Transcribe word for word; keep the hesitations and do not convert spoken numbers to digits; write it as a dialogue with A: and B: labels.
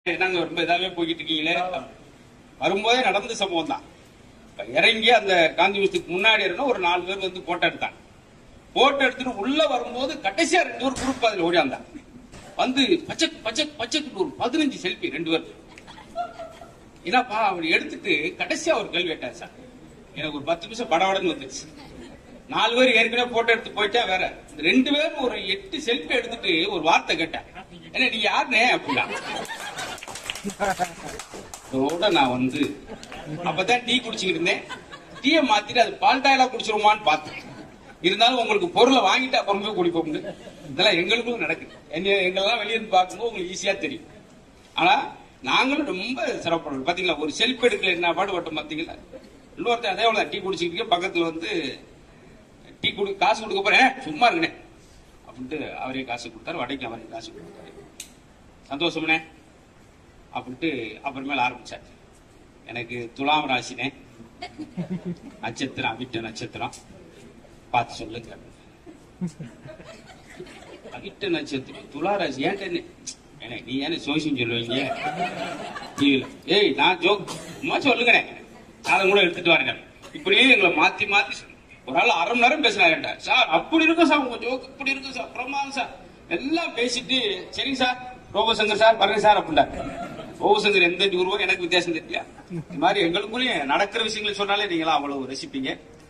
A: நாங்க ரொம்ப இதாவே போய்கிட்டு இருக்கீங்களே, வரும்போதே நடந்த சம்பவம் தான். இறங்கி அந்த காந்தி மியூசியத்துக்கு முன்னாடி இருந்தா ஒரு நாலு பேர் வந்து போட்டோ எடுத்தாங்க. போட்டோ எடுத்துட்டு உள்ள வரும்போது கடைசியா ரெண்டு பேர் குரூப் அதுல ஓடியாந்தாங்க. வந்து பச்சை பச்சை பச்சைக்கு ஒரு பதினஞ்சு செல்ஃபி ரெண்டு பேர். என்னப்பா அப்படி எடுத்துட்டு கடைசியா ஒரு கேள்வி கேட்டார் சார். எனக்கு ஒரு பத்து நிமிஷம் படவடன்னு வந்துருச்சு. நாலு பேர் ஏற்கனவே போட்டோ எடுத்து போயிட்டா வேற, ரெண்டு பேரும் ஒரு எட்டு செல்ஃபி எடுத்துட்டு ஒரு வார்த்தை கேட்டேன். என்ன நீ யாருனே அப்படின்னா இதோட நான் வந்து அப்பதான் டீ குடிச்சுக்கிட்டு இருந்தேன். டீயை மாத்திட்டு அது பால் டாயிலா குடிச்சிருமான்னு பார்த்தேன். இருந்தாலும் உங்களுக்கு பொருளை வாங்கிட்டு அப்புறமே குடிப்போம். இதெல்லாம் எங்களுக்கும் நடக்குது. எங்கெல்லாம் வெளியே இருந்து பார்க்கும்போது உங்களுக்கு ஈஸியா தெரியும். ஆனா நாங்களும் ரொம்ப சிரமப்படுறோம். பாத்தீங்களா, ஒரு செல்ஃபி எடுக்கல என்ன பாடு வட்டம் பாத்தீங்களா. இன்னொருத்தர் அதே போல டீ குடிச்சுக்கிட்டு பக்கத்துல வந்து டீ குடி காசு கொடுக்க போறேன் சும்மா இருக்குனே அப்படின்ட்டு அவரே காசு கொடுத்தாரு. வடைக்கு அவரே காசு கொடுத்தாரு. சந்தோஷம்னே அப்படின்ட்டு அப்புறமேல ஆரம்பிச்சார். எனக்கு துலாம் ராசினே, நட்சத்திரம் அவிட்ட நட்சத்திரம் பார்த்து சொல்லுங்க. அவிட்ட நட்சத்திரம் துலா ராசி ஏன் நீ ஏன்னு சோசியம் சொல்லுவீங்க. ஏய் நான் ஜோக் சும்மா சொல்லுங்கண்ணே, அதை கூட எடுத்துட்டு வரேன். இப்படியே எங்களை மாத்தி மாத்தி ஒரு ஆள் அரை மணி நேரம் பேசினாரு. சார் அப்படி இருக்கும் சார் உங்க ஜோக், இப்படி இருக்கும் சார், பிரமாதம் சார் எல்லாம் பேசிட்டு சரிங்க சார் ரோபசங்கர் சார் பாருங்க சார் அப்படின்ட்டாரு. ரோபசங்கர் எந்த ஊருவோ எனக்கு வித்தியாசம் தெரியல. இது மாதிரி எங்களுக்குள்ளேயும் நடக்கிற விஷயங்களை சொன்னாலே நீங்களா அவ்வளவு ரசிப்பீங்க.